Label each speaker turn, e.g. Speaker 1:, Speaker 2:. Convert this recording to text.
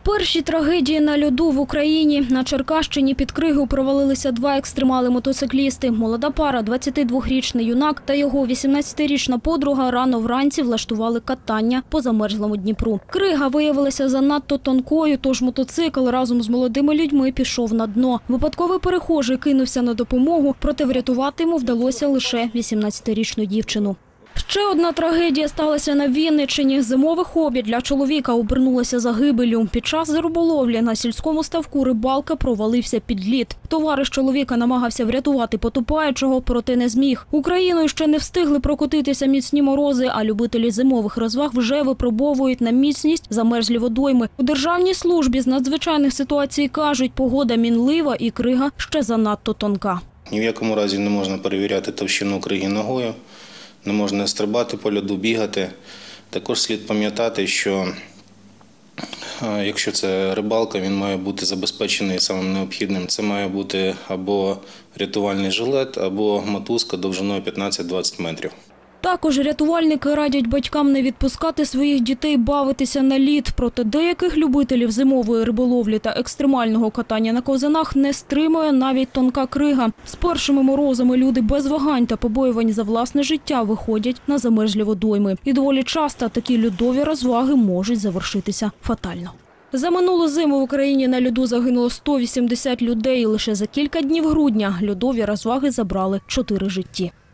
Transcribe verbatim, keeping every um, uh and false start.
Speaker 1: Перші трагедії на льоду в Україні. На Черкащині під Кригою провалилися два екстремали-мотоциклісти. Молода пара, двадцятидвохрічний юнак та його вісімнадцятирічна подруга рано вранці влаштували катання по замерзлому Дніпру. Крига виявилася занадто тонкою, тож мотоцикл разом з молодими людьми пішов на дно. Випадковий перехожий кинувся на допомогу, проте врятувати йому вдалося лише вісімнадцятирічну дівчину. Ще одна трагедія сталася на Вінниччині. Зимове хобі для чоловіка обернулося загибеллю. Під час риболовлі на сільському ставку рибалка провалився під лід. Товариш чоловіка намагався врятувати потопаючого, проте не зміг. Україною ще не встигли прокотитися міцні морози, а любителі зимових розваг вже випробовують на міцність замерзлі водойми. У Державній службі з надзвичайних ситуацій кажуть, погода мінлива і крига ще занадто тонка.
Speaker 2: Ні в якому разі не можна перевіряти товщину криги ногою. Не можна стрибати по льоду, бігати. Також слід пам'ятати, що якщо це рибалка, він має бути забезпечений самим необхідним. Це має бути або рятувальний жилет, або мотузка довжиною п'ятнадцять-двадцять метрів.
Speaker 1: Також рятувальники радять батькам не відпускати своїх дітей бавитися на лід. Проте деяких любителів зимової риболовлі та екстремального катання на ковзанах не стримує навіть тонка крига. З першими морозами люди без вагань та побоювань за власне життя виходять на замерзлі водойми. І доволі часто такі льодові розваги можуть завершитися фатально. За минулу зиму в Україні на льоду загинуло сто вісімдесят людей. Лише за кілька днів грудня льодові розваги забрали чотири житті.